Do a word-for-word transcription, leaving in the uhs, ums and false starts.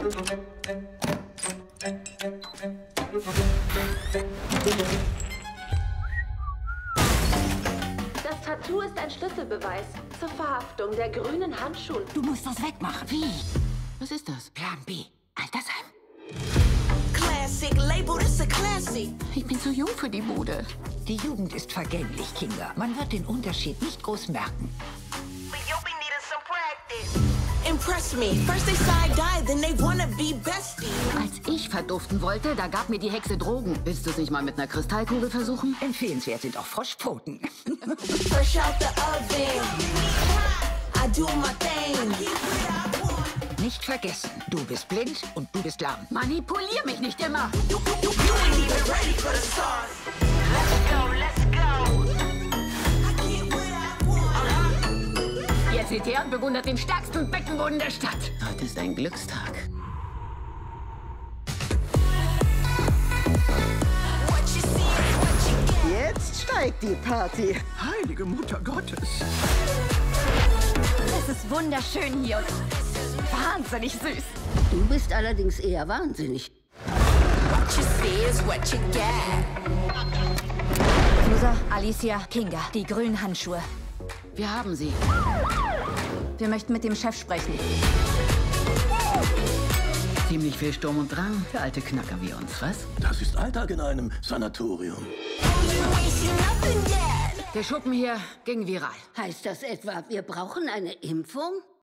Das Tattoo ist ein Schlüsselbeweis zur Verhaftung der grünen Handschuhe. Du musst das wegmachen. Wie? Was ist das? Plan B. Altersheim. Classic, label this a classic. Ich bin zu jung für die Bude. Die Jugend ist vergänglich, Kinga. Man wird den Unterschied nicht groß merken. But you'll be needing some practice. Impress me. First they side-die, then they wanna be besties. Als ich verduften wollte, da gab mir die Hexe Drogen. Willst du es nicht mal mit einer Kristallkugel versuchen? Empfehlenswert sind auch Froschpfoten. Fresh out the oven. I do my thing. Nicht vergessen, du bist blind und du bist lahm. Manipulier mich nicht immer. You, you, you ain't even ready for the start. Let's go, let's go. I get what I want. Jetzt seht her und bewundert den stärksten Beckenboden der Stadt. Heute ist ein Glückstag. What you see is what you get. Jetzt steigt die Party. Heilige Mutter Gottes. Es ist wunderschön hier und wahnsinnig süß. Du bist allerdings eher wahnsinnig. What you see is what you get. Susa, Alicia, Kinga, die grünen Handschuhe. Wir haben sie. Wir möchten mit dem Chef sprechen. Ziemlich viel Sturm und Drang für alte Knacker wie uns, was? Das ist Alltag in einem Sanatorium. You ain't seen nothing yet. Der Schuppen hier ging viral. Heißt das etwa, wir brauchen eine Impfung?